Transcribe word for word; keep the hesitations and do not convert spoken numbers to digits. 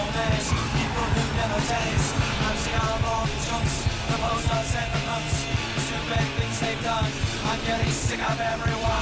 days, people who never taste. I'm sick of all the jokes, the posters and the books, the stupid things they've done. I'm getting sick of everyone.